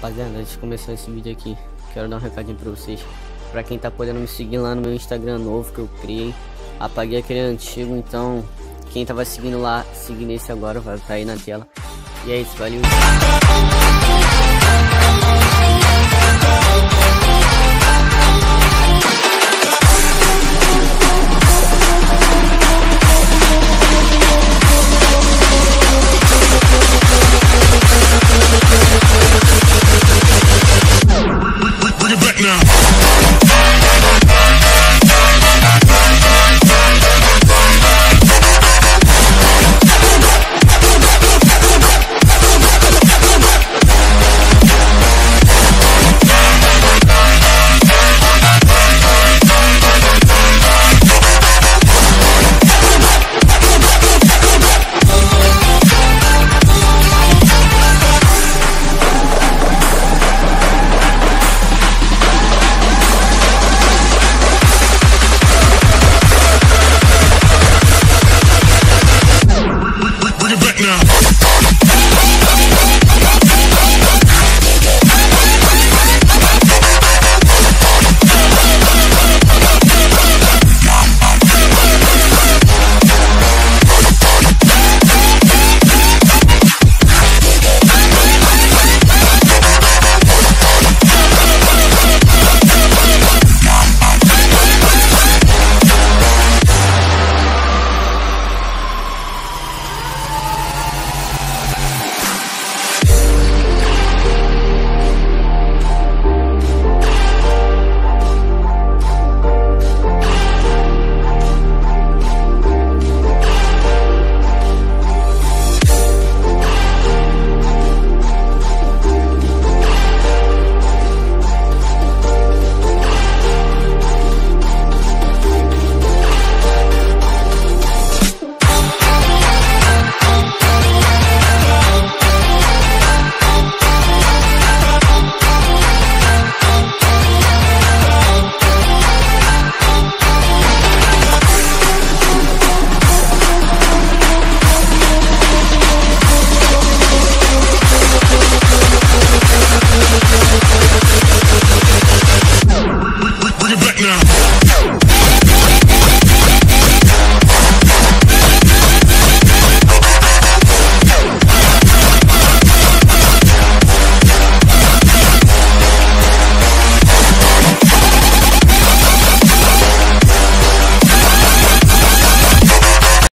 Rapaziada, antes de começar esse vídeo aqui, quero dar um recadinho pra vocês. Pra quem tá podendo me seguir lá no meu Instagram novo que eu criei, apaguei aquele antigo, então quem tava seguindo lá, seguir nesse agora, vai tá aí na tela. E é isso, valeu!